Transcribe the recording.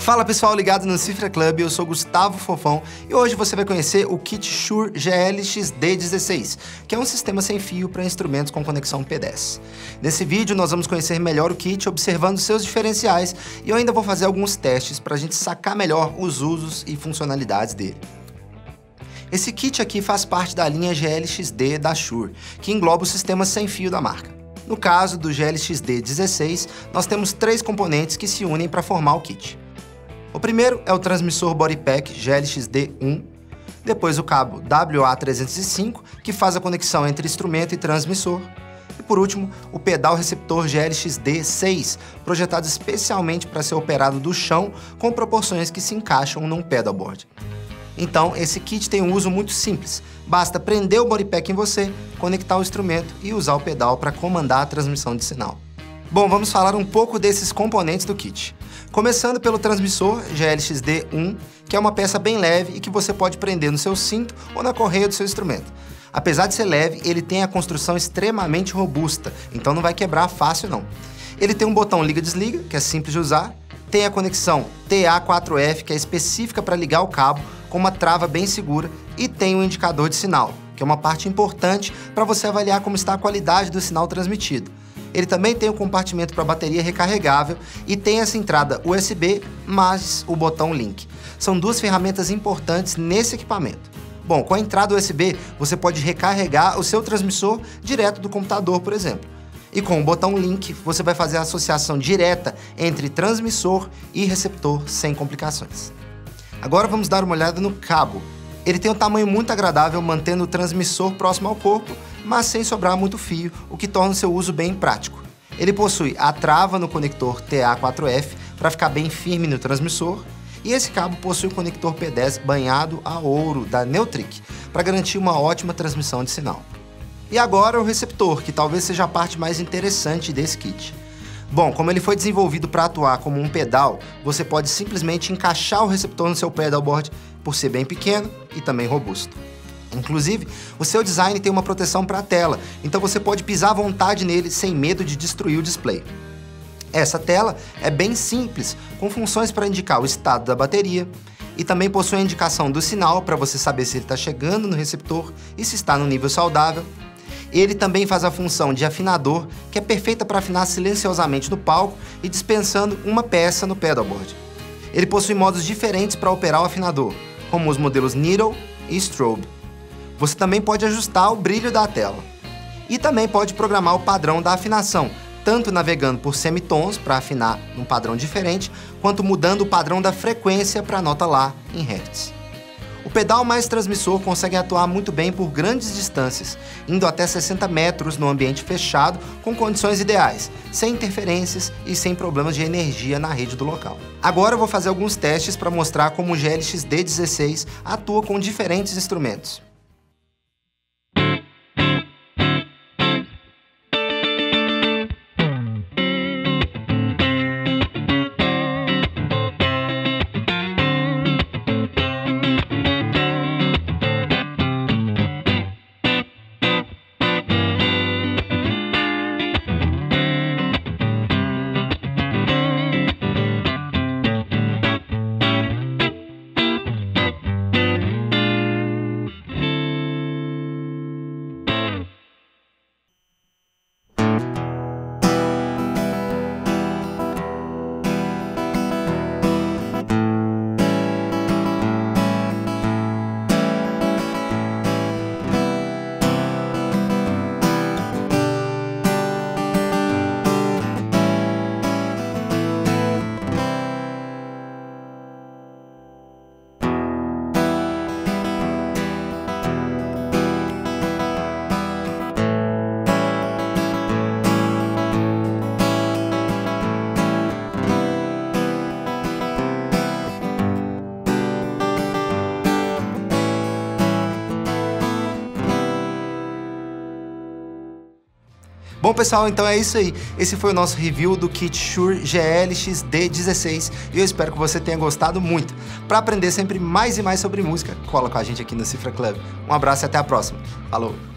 Fala pessoal ligado no Cifra Club, eu sou Gustavo Fofão e hoje você vai conhecer o kit Shure GL-XD16, que é um sistema sem fio para instrumentos com conexão P10. Nesse vídeo nós vamos conhecer melhor o kit, observando seus diferenciais, e eu ainda vou fazer alguns testes para a gente sacar melhor os usos e funcionalidades dele. Esse kit aqui faz parte da linha GL-XD da Shure, que engloba o sistema sem fio da marca. No caso do GL-XD16, nós temos 3 componentes que se unem para formar o kit. O primeiro é o transmissor Bodypack GL-XD1, depois o cabo WA305, que faz a conexão entre instrumento e transmissor, e por último, o pedal receptor GL-XD6, projetado especialmente para ser operado do chão com proporções que se encaixam num pedalboard. Então, esse kit tem um uso muito simples. Basta prender o bodypack em você, conectar o instrumento e usar o pedal para comandar a transmissão de sinal. Bom, vamos falar um pouco desses componentes do kit. Começando pelo transmissor GL-XD1, que é uma peça bem leve e que você pode prender no seu cinto ou na correia do seu instrumento. Apesar de ser leve, ele tem a construção extremamente robusta, então não vai quebrar fácil não. Ele tem um botão liga-desliga, que é simples de usar, tem a conexão TA4F, que é específica para ligar o cabo, com uma trava bem segura, e tem um indicador de sinal, que é uma parte importante para você avaliar como está a qualidade do sinal transmitido. Ele também tem um compartimento para bateria recarregável e tem essa entrada USB mais o botão Link. São 2 ferramentas importantes nesse equipamento. Bom, com a entrada USB, você pode recarregar o seu transmissor direto do computador, por exemplo. E com o botão Link, você vai fazer a associação direta entre transmissor e receptor sem complicações. Agora vamos dar uma olhada no cabo. Ele tem um tamanho muito agradável, mantendo o transmissor próximo ao corpo, mas sem sobrar muito fio, o que torna o seu uso bem prático. Ele possui a trava no conector TA4F para ficar bem firme no transmissor, e esse cabo possui o conector P10 banhado a ouro da Neutrik para garantir uma ótima transmissão de sinal. E agora o receptor, que talvez seja a parte mais interessante desse kit. Bom, como ele foi desenvolvido para atuar como um pedal, você pode simplesmente encaixar o receptor no seu pedalboard por ser bem pequeno e também robusto. Inclusive, o seu design tem uma proteção para a tela, então você pode pisar à vontade nele sem medo de destruir o display. Essa tela é bem simples, com funções para indicar o estado da bateria, e também possui a indicação do sinal para você saber se ele está chegando no receptor e se está no nível saudável. Ele também faz a função de afinador, que é perfeita para afinar silenciosamente no palco e dispensando uma peça no pedalboard. Ele possui modos diferentes para operar o afinador, como os modelos Needle e Strobe. Você também pode ajustar o brilho da tela. E também pode programar o padrão da afinação, tanto navegando por semitons para afinar num padrão diferente, quanto mudando o padrão da frequência para a nota Lá em Hertz. O pedal mais transmissor consegue atuar muito bem por grandes distâncias, indo até 60 metros no ambiente fechado com condições ideais, sem interferências e sem problemas de energia na rede do local. Agora eu vou fazer alguns testes para mostrar como o GL-XD16 atua com diferentes instrumentos. Bom pessoal, então é isso aí. Esse foi o nosso review do kit Shure GL-XD16 e eu espero que você tenha gostado muito. Para aprender sempre mais e mais sobre música, cola com a gente aqui no Cifra Club. Um abraço e até a próxima. Falou!